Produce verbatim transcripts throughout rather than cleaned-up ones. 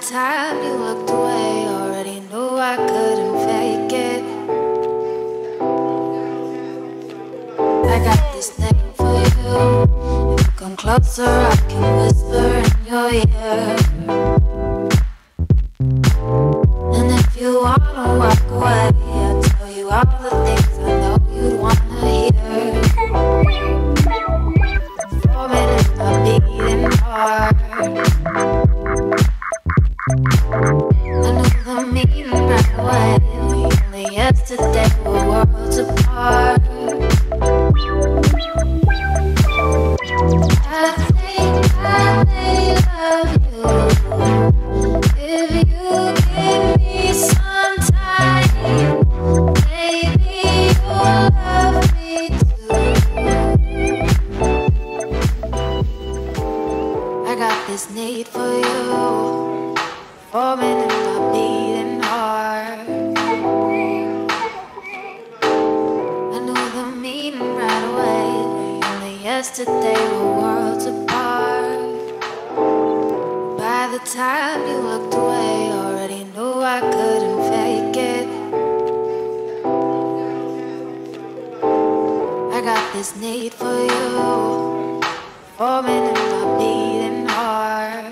time you looked away, already knew I couldn't fake it. I got this name for you. If you come closer, I can whisper in your ear. And if you wanna walk away, I'll tell you all the things I know you'd wanna hear. Four minutes, my beating heart. I knew the meaning right away. We only yesterday were worlds apart. I think I may love you if you give me some time. Maybe you'll love me too. I got this need for you, forming in my beating heart. I knew the meaning right away. We only yesterday were worlds apart. By the time you looked away, already knew I couldn't fake it. I got this need for you, forming in my beating heart.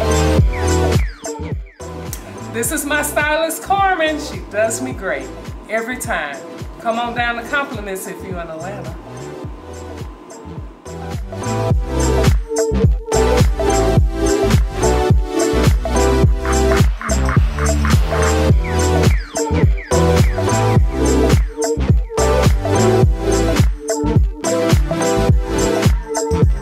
This is my stylist, Carmen. She does me great. every time. Come on down to Compliments if you're in Atlanta. We'll be right back.